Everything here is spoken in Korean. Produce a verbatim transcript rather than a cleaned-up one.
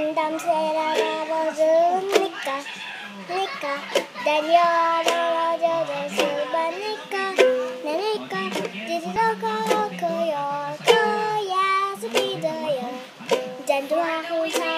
담담새라 버즈니까 니까 달려버려져 수바니까 나니까 뒤지러가 거요 거야 스피드요 잔도하고 사